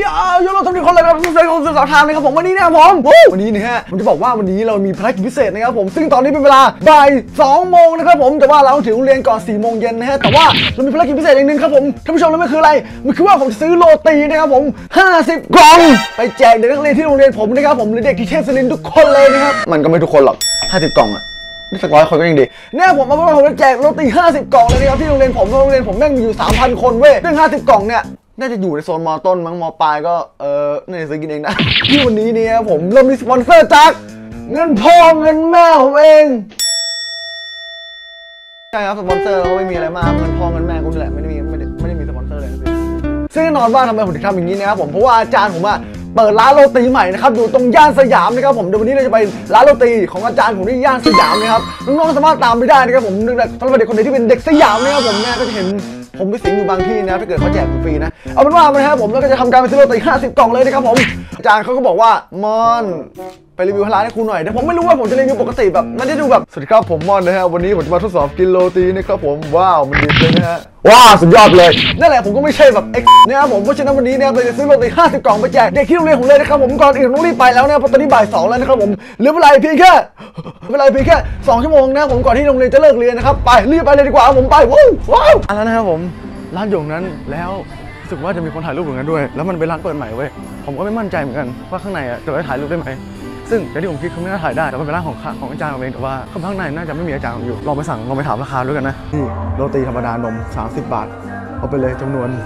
ยูโรทุกคนเลยครับทุกท่านของสาวทางนะครับผมวันนี้นะครับผมวันนี้นะฮะมันจะบอกว่าวันนี้เรามีภารกิจพิเศษนะครับผมซึ่งตอนนี้เป็นเวลาบ่าย2 โมงนะครับผมแต่ว่าเราถึงโรงเรียนก่อน4 โมงเย็นนะฮะแต่ว่าเรามีภารกิจพิเศษอย่างนึงครับผมท่านผู้ชมแล้วมันคืออะไรมันคือว่าผมซื้อโรตีนะครับผม50 กล่องไปแจกเด็กนักเรียนที่โรงเรียนผมนะครับผมหรือเด็กที่เทพศิรินทร์ทุกคนเลยนะครับมันก็ไม่ทุกคนหรอก50 กล่องอะนี่สัก100 คนก็ยังดีเนี่ยผมเอาไปแจกโรตี50 กล่องเลยนะครับที่โรงเรียนผมแม่งมีอยู่ 3,000 คนเว้ยซึ่ง50 กล่องเนี่ยน่าจะอยู่ในโซนม.ต้นมั้งม.ปลายก็น่าจะซื้อกินเองนะที่วันนี้เนี่ยผมเริ่มมีสปอนเซอร์จากเงินพ่อเงินแม่ผมเองใช่ครับสปอนเซอร์เราก็ไม่มีอะไรมากเงินพ่อเงินแม่กูนี่แหละไม่ได้มีสปอนเซอร์เลยซึ่งแน่นอนว่าทำไมผมถึงทำอย่างนี้นะครับผมเพราะว่าอาจารย์ผมอะเปิดร้านโรตีใหม่นะครับอยู่ตรงย่านสยามนะครับผมเดี๋ยววันนี้เราจะไปร้านโรตีของอาจารย์ผมที่ย่านสยามนะครับน้องๆสามารถตามไปได้นะครับผมนึกได้สำหรับเด็กคนไหนที่เป็นเด็กสยามนะครับผมเนี่ยก็จะเห็นผมไปสิงอยู่บางที่นะถ้าเกิดเขาแจกฟรีนะเอาเป็นว่านะครับผมแล้วก็จะทำการไปซื้อโรตี50 กล่องเลยนะครับผมอาจารย์เขาก็บอกว่ามอนไปรีวิวร้านให้ครูหน่อยแต่ผมไม่รู้ว่าผมจะรีวิวปกติแบบมันจะดูแบบสวัสดีครับผมมอนนะฮะวันนี้ผมจะมาทดสอบกินโรตีนะครับผมว้าวมันดีเลยนะฮะว้าวสุดยอดเลยนั่นแหละผมก็ไม่ใช่แบบนะครับผมเพราะฉะนั้นวันนี้เนี่ยเราจะซื้อโรตี50 กล่องไปแจกเด็กที่โรงเรียนผมเลยนะครับผมก่อนอื่นต้องรีบไปแล้วนะเพราะตอนนี้บ่าย 2แล้วนะครับผมเหลือเวลาเพียงแค่2 ชั่วโมงนะผมก่อนที่โรงเรียนจะเลิกเรียนนะครับไปรีบไปเลยดีกว่าผมไปว้าวแล้วนะครับผมร้านอยู่นั้นแล้วรู้สึกว่าจะมีคนถ่ายรูปอย่างนั้นด้วยแล้วมันเป็นร้านเปิดใหม่เว้ยผมก็ไม่มั่นใจเหมือนกันว่าข้างในจะได้ถ่ายรูปได้ไหมซึ่งอย่างที่ผมคิดเขาไม่น่าถ่ายได้แต่ว่าเป็นร้านของอาจารย์เองแต่ว่าข้างในน่าจะไม่มีอาจารย์อยู่ลองไปถามราคาด้วยกันนะนี่โรตีธรรมดานม30 บาทเอาไปเลยจำนวน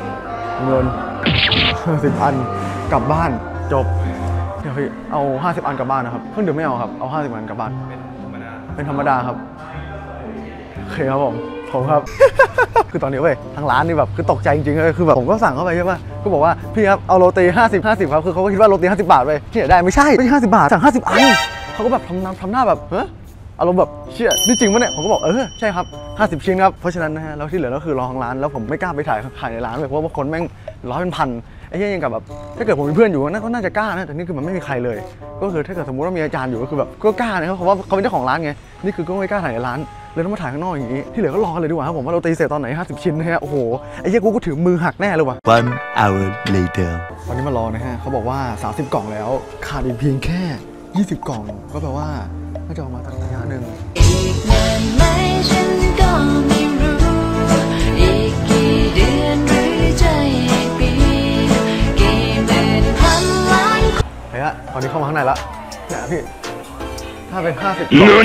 50 อันกลับบ้านจบเดี๋ยวพี่เอา50 อันกลับบ้านนะครับเครื่องดื่มไม่เอาครับเอา50 อันกลับบ้านเป็นธรรมดาครับโอเคครับผมครับ คือตอนนี้เว้ยทางร้านนี่แบบคือตกใจจริงๆเลยคือแบบผมก็สั่งเข้าไปใช่ป่ะก็บอกว่าพี่ครับเอาโรตี50ครับคือเขาก็คิดว่าโรตี50 บาทไปที่ไหนได้ไม่ใช่50 บาทสั่ง50 อันเขาก็แบบทำหน้าแบบอารมณ์แบบเชี่ยนี่จริงปะเนี่ยผมก็บอกใช่ครับ50 ชิ้นครับเพราะฉะนั้นนะฮะแล้วที่เหลือก็คือรอทางร้านแล้วผมไม่กล้าไปถ่ายในร้านเลยเพราะว่าคนแม่งร้อยเป็นพันไอ้เหี้ยยังกับแบบถ้าเกิดผมมีเพื่อนอยู่นั่นก็น่าจะกล้านะแต่นี่คือมันไม่มีใครเลยก็คือถ้าเกิดสมมติว่ามีอาจารย์อยู่ก็คือแบบก็กล้านะครับเพราะว่าเขาเป็นเจ้าของร้านไงนี่คือก็ไม่กล้าถ่ายในร้านเลยต้องมาถ่ายข้างนอกอย่างนี้ที่เหลือก็รอเลยดีกว่าครับผมว่าเราตีเสร็จตอนไหน50 ชิ้นนะฮะโอ้โหไอ้เหี้ยกูก็ถือมือหักแน่เลยว่ะ 1 hour later วันนี้มารอนะฮะเขาบอกว่า30 กล่องแล้วขาดอีกเพียงแค่20 กล่องก็แปลว่าน่าจะออกมาตั้งระยะหนึ่งอีกนานไหมฉันก็ไม่รู้อีกกี่เดือนหรือจะอีกปีกี่หมื่นพันล้านเฮ้ยตอนนี้เข้ามาข้างในละเนี่ยพี่ถ้าเป็น50 กล่อง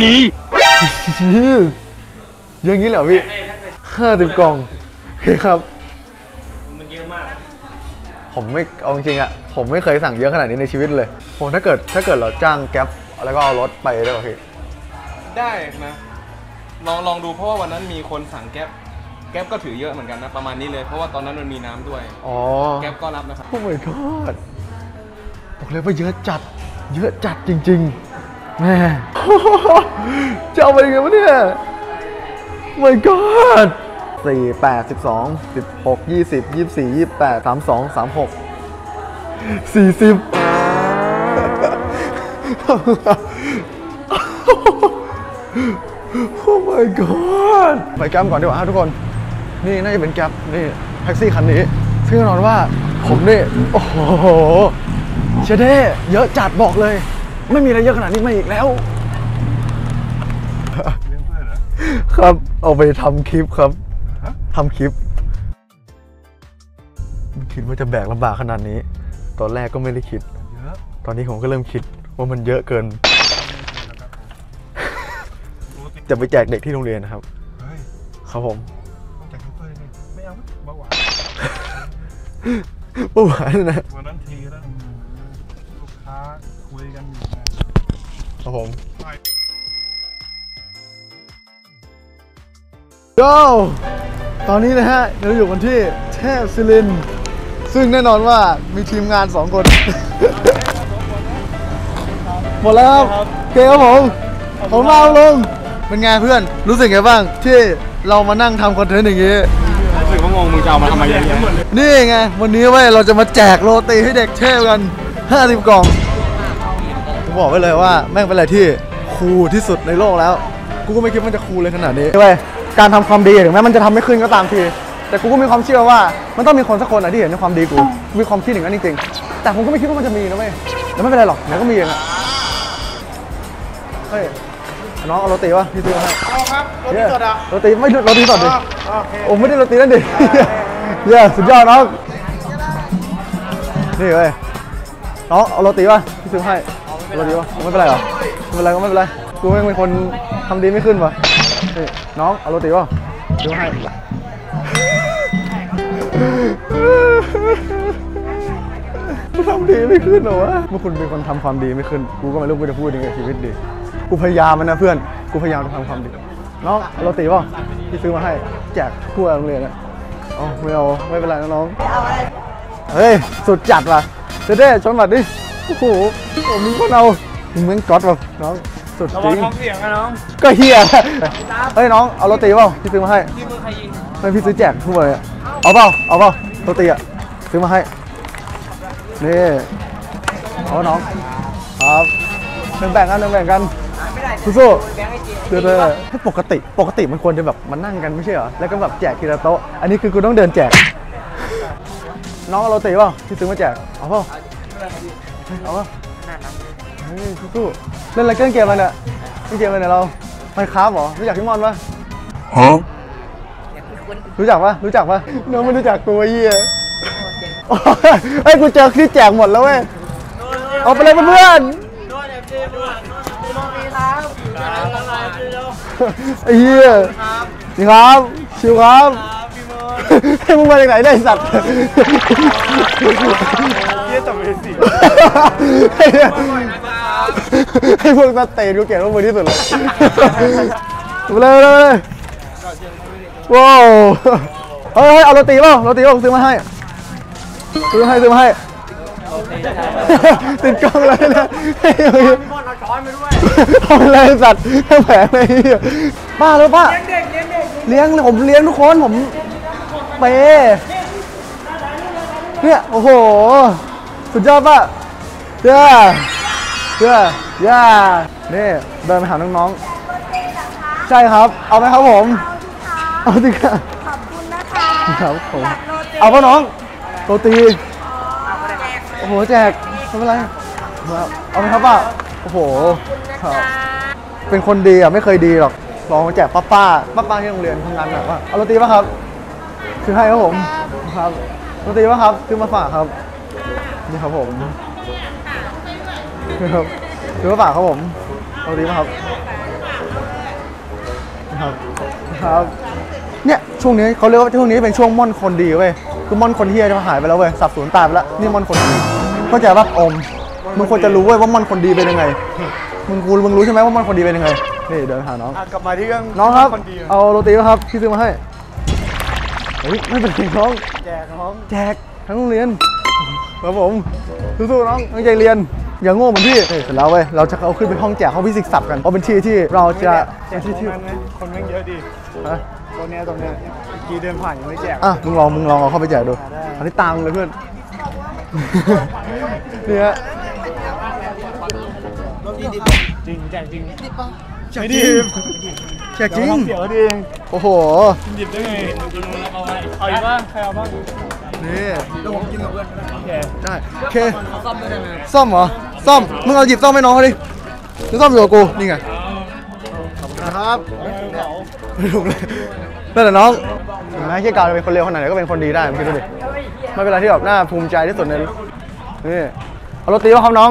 อย่างนี้เหรอพี่50 กล่องโอเคครับมันเยอะมากผมไม่เอาจริงๆอะผมไม่เคยสั่งเยอะขนาดนี้ในชีวิตเลยผมถ้าเกิดเราจ้างแก๊ปแล้วก็เอารถไปได้ป่ะพี่ได้นะลองดูเพราะว่าวันนั้นมีคนสั่งแก๊ปก็ถือเยอะเหมือนกันนะประมาณนี้เลยเพราะว่าตอนนั้นมันมีน้ำด้วยแก๊ปก็รับนะครับโอ้ my god บอกเลยว่าเยอะจัดจริงๆแม่จะเอาไปยังไงวะเนี่ย my god 4 8 12 16 20 24 28 32 36 40โอ้ my god ไปแก๊ปก่อนดีกว่าทุกคนนี่น่าจะเป็นแก๊ปนี่แท็กซี่คันนี้ซึ่งแน่นอนว่าผมนี่โอ้โหเชเด้เยอะจัดบอกเลยไม่มีอะไรเยอะขนาดนี้มาอีกแล้วครับเอาไปทำคลิปครับทำคลิปคิดว่าจะแบกลำบากขนาดนี้ตอนแรกก็ไม่ได้คิดตอนนี้ผมก็เริ่มคิดว่ามันเยอะเกินจะไปแจกเด็กที่โรงเรียนนะครับครับผมแจกเพื่อนไม่เอาเบาหวานนะวันนั้นทีแล้วลูกค้าคุยกันอยู่ครับผมโย่ตอนนี้นะฮะเราอยู่กันที่เทพศิรินทร์ซึ่งแน่นอนว่ามีทีมงาน2 คนหมดแล้วครับโอเคครับผมมาลงเป็นไงเพื่อนรู้สึกไงบ้างที่เรามานั่งทำคอนเทนต์อย่างนี้รู้สึกว่างงมึงจะเอามาทำไมเยอะนี่ไงวันนี้เว้ยเราจะมาแจกโรตีให้เด็กเทพกัน50 กล่องผมบอกไว้เลยว่าแม่งเป็นอะไรที่คูลที่สุดในโลกแล้วกูก็ไม่คิดว่าจะคูลเลยขนาดนี้เว้ยการทำความดีถึงแม้มันจะทำไม่ขึ้นก็ตามทีแต่กูก็มีความเชื่อว่ามันต้องมีคนสักคนอะที่เห็นในความดีกูมีความคิดอย่างนั้นจริงๆแต่ผมก็ไม่คิดว่ามันจะมีนะเว้ยแต่ไม่เป็นไรหรอกเดี๋ยวก็มีเองอะเฮ้ยน้องเอาโรตีวะพี่ซื้อมาให้เอาครับโรตีสดอ่ะโรตีไม่โรตีสดดิโอ้ไม่ได้โรตีนั่นดิเย้สุดยอดน้องนี่เว้ยน้องเอาโรตีวะพี่ซื้อให้โรตีวะไม่เป็นไรหรอไม่เป็นไรก็ไม่เป็นไรกูไม่เป็นคนทำดีไม่ขึ้นวะนี่น้องเอาโรตีวะซื้อให้กูทำดีไม่ขึ้นเหรอวะเมื่อคุณเป็นคนทำความดีไม่ขึ้นกูก็ไม่รู้กูจะพูดยังไงชีวิตดีกูพยายามมันนะเพื่อนกูพยายามจะทำความดีน้องเอาโรตีป่ะที่ซื้อมาให้แจกทั่วโรงเรียนนะอ๋อไม่เอาไม่เป็นไรนะน้องเฮ้ยสุดจัดว่ะเด้ชนบัตรดิโอ้โหมึงก็เอามึงเหมือนก๊อตว่ะน้องสุดจริงท้องเสียงนะน้องก็เฮียเฮ้ยน้องเอาโรตีป่ะที่ซื้อมาให้ที่มือใครยิงไม่พี่ซื้อแจกทั่วเลยเอาเปล่าโรตีอ่ะซื้อมาให้นี่เอาน้องครับแบ่งกันสู้ๆเดี๋ยวให้ปกติมันควรจะแบบมานั่งกันไม่ใช่เหรอแล้วก็แบบแจกทีละโต๊ะอันนี้คือกูต้องเดินแจกน้องเอาโรตีเปล่าที่ซื้อมาแจกเอาเปล่าเฮ้ยสู้ๆเล่นอะไรเล่นเกมอะไรเนี่ยเราไปคราฟเหรอรู้จักพี่มอนปะรู้จักปะน้องไม่รู้จักตัวเหี้ยเฮ้ยกูเจอคลิปแจกหมดแล้วเว้ยเอาไปเลยเพื่อนไอ้เหี้ยนี่ครับชิวครับให้มึงมาจากไหนได้สัตว์เหี้ยต่ำเป็นสิให้พวกนักเตะกูเก่งมากที่สุดเลยเลยว้าวเฮ้ยเอาโรตีป่ะซื้อมาให้ติดกล้องเลยนะเอาช้อนไปด้วยเอาอะไรสัตว์แค่แผลเลยป้าแล้วป้าเลี้ยงผมเลี้ยงทุกคนผมเปเนี่ยโอ้โหสุดยอดป่ะเจ้านี่เดินไปหาน้องๆใช่ครับเอาไหมครับผมเอาสิครับขอบคุณนะคะครับผมเอาป่ะน้องโรตีโอ้โหแจกไม่เป็นไรเอาไหมครับป้าโอ้โหเป็นคนดีอ่ะไม่เคยดีหรอกลองมาแจกป้าที่โรงเรียนทำงานแบบว่าเอาโรตีป่ะครับซื้อให้ครับผมครับโรตีป่ะครับซื้อมาฝากครับนี่ครับผมครับซื้อมาฝากครับผมโรตีป่ะครับครับเนี่ยช่วงนี้เขาเรียกว่าช่วงนี้เป็นช่วงม่อนคนดีเว้ยคือม่อนคนเฮียจะหายไปแล้วเว้ยสับสนตายไปแล้วนี่ม่อนคนดีเข้าใจป่ะมึงควรจะรู้เว้ยว่าม่อนคนดีเป็นยังไงมึงรู้ใช่ไหมว่าม่อนคนดีเป็นยังไงนี่เดินหาน้องกลับมาที่เรื่องน้องครับเอาโรตีครับพี่ซื้อมาให้เฮ้ยไม่เป็นไรน้องแจกทั้งโรงเรียนครับผมสู้ๆน้องตั้งใจเรียนอย่าโง่เหมือนพี่เสร็จแล้วเว้ยเราจะเอาขึ้นไปห้องแจกห้องฟิสิกส์สับกันเพราะเป็นที่ที่เราจะที่คนแม่งเยอะดีตรงเนี้ยเมื่อกี้เดินผ่านยังไม่แจกมึงลองเอาเข้าไปแจกดูอันนี้ตังเลยเพื่อนนี่ฮะจริงแจกจริงไม่ดีแจกจริงเสียวดีโอ้โหดิบได้ไงเอาอีกบ้างใครเอาบ้างนี่แล้วผมกินกับเพื่อนได้โอเคซ่อมเหรอซ่อมมึงเอาหยิบซ่อมให้น้องเขาดิมึงซ่อมอยู่กับกูนี่ไงครับไม่ถูกเลยนั่นแหละน้องไม่ใช่การเป็นคนเลวขนาดไหนก็เป็นคนดีได้ไม่คิดดูดิไม่เป็นไรที่แบบน่าภูมิใจที่สุดในนี่เอาโรตีว่าครับน้อง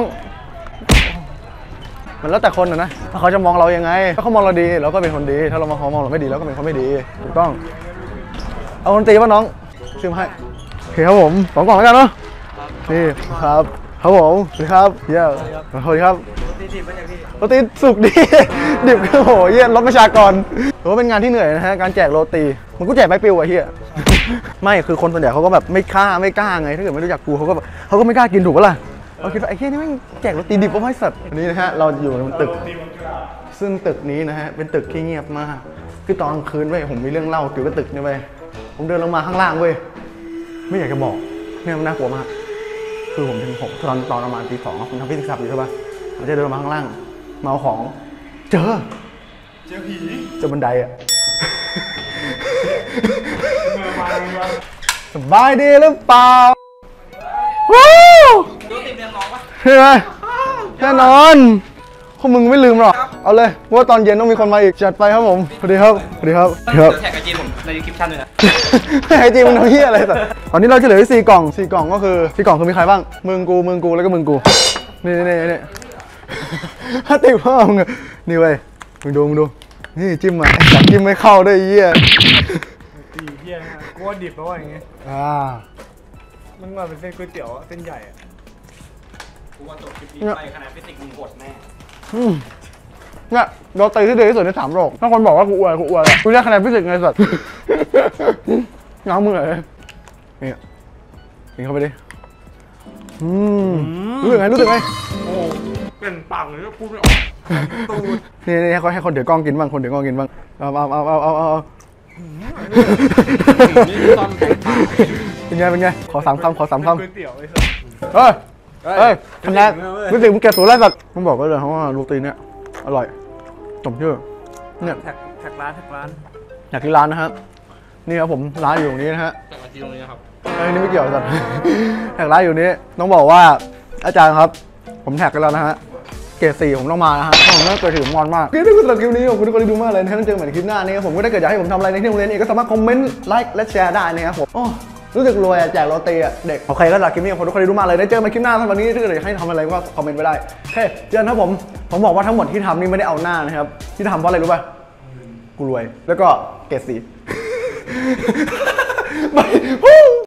มันแล้วแต่คนนะถ้าเขาจะมองเรายังไงถ้าเขามองเราดีเราก็เป็นคนดีถ้าเรามองเราไม่ดีเราก็เป็นคนไม่ดีถูกต้องเอาโรตีว่าน้องซื้อมาให้โอเคครับผม2 กล่องแล้วกันเนาะนี่ครับผมสวัสดีครับเย้สวัสดีครับโรตีสุกดีดิบโอ้โหเยี่ยลดประชากรถือว่าเป็นงานที่เหนื่อยนะฮะการแจกโรตีมันก็แจกใบปลิวอะเฮียไม่คือคนส่วนใหญ่เขาก็แบบไม่กล้าไงถ้าเกิดไม่รู้จักกูเขาก็ไม่กล้ากินถูกปะล่ะเราคิดว่าไอ้เฮียนี่แม่งแจกโรตีดิบก็ไม่สัตว์อันนี้นะฮะเราอยู่ในตึกซึ่งตึกนี้นะฮะเป็นตึกที่เงียบมากคือตอนกลางคืนเว้ยผมมีเรื่องเล่าเกี่ยวกับตึกนี่เว้ยผมเดินลงมาข้างล่างเว้ยไม่อยากจะบอกเนี่ยมันน่ากลัวมากคือผมถึงตอนประมาณตี 2ผมทำฟิสิกส์อยู่ใช่ปะผมจะเดินมาข้างล่างมาเอาของเจอผีเจอบันไดอะสบายดีหรือเปล่าวู้ใช่ไหมแน่นอนพวกมึงไม่ลืมหรอกเอาเลยว่าตอนเย็นต้องมีคนมาอีกจัดไปครับผมสวัสดีครับสวัสดีครับครับแท็กไอจีผมในคลิปชั่นเลยนะไอจีมันทำเหี้ยอะไรสัตว์ตอนนี้เราจะเหลือ4 กล่อง4 กล่องก็คือ4 กล่องคือมีใครบ้างมึงกูแล้วก็มึงกูนี่ถ้าติดพ่อมึงนี่เว้ยมึงดูนี่จิ้มมาจับจิ้มไม่เข้าด้วยเหี้ยตีเฮียนะกูว่าดิบแล้วอย่างเงี้ยมันมาเป็นเส้นก๋วยเตี๋ยวเส้นใหญ่อะกูว่าตัวคลิปนี้ไปขนาดฟิสิกส์มึงกดแน่เนี่ยเราตีที่ดีที่สุดใน3 โลกถ้าคนบอกว่ากูอวยกูได้คะแนนพิเศษไงสัตว์ง้างมือหน่อยนี่กินเข้าไปดิรู้สึกไงโอ้เป็นปากเลยก็พูดไม่ออกตูดนี่ให้คนเดี๋ยวกล้องกินบ้างเอาเป็นไงขอ3 คำก๋วยเตี๋ยวไอ้สัสเฮ้ยคะแนนรู้สึกมึงแก่สุดแล้วสัตว์มึงบอกก็เลยเพราะว่าโรตีเนี่ยอร่อยสมชื่อเนี่ยแท็กร้านอยากกินร้านนะครับนี่ครับผมร้านอยู่ตรงนี้นะฮะแท็กไอจีตรงนี้นะครับนี่ไม่เกี่ยวสัตว์ แท็กร้านอยู่นี้ต้องบอกว่าอาจารย์ครับผมแท็กกันแล้วนะฮะเกรด4ผมต้องมานะฮะผมน่าเกิดถึงมอนมากถ้าคุณสำหรับคลิปนี้ขอบคุณทุกคนที่ดูมากเลยนะถ้าเจอใหม่ในคลิปหน้านี้ผมก็ถ้าเกิดอยากให้ผมทำอะไรในที่โรงเรียนเองก็สามารถคอมเมนต์ไลค์และแชร์ได้นะครับผมรู้สึกรวยแจกโรตีเด็กโอเคก็สำหรับคลิปนี้ขอบคุณทุกคนที่ดูมากเลยได้เจอกันคลิปหน้าสำหรับวันนี้ถ้าเกิดอยากให้ทำอะไรก็คอมเมนต์ไว้ได้โอเคเจอกันครับผมบอกว่าทั้งหมดที่ทำนี่ไม่ได้เอาหน้านะครับที่ทำเพราะอะไรรู้ป่ะกูรวยแล้วก็เกรด4